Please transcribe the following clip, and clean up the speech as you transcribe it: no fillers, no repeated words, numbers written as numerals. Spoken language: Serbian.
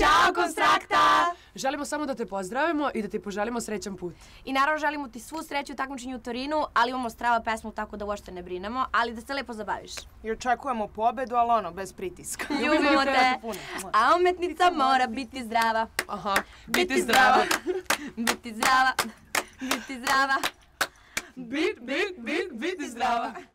Ćao, Konstrakta! Želimo samo da te pozdravimo i da ti poželimo srećan put. I naravno želimo ti svu sreću u takmičenju u Torinu, ali imamo strava pesmu tako da uopšte ne brinemo, ali da se lepo zabaviš. I očekujemo pobedu, ali ono, bez pritiska. Ljubimo te, a umetnica mora biti zdrava. Aha, biti zdrava. Biti zdrava, biti zdrava. Biti zdrava.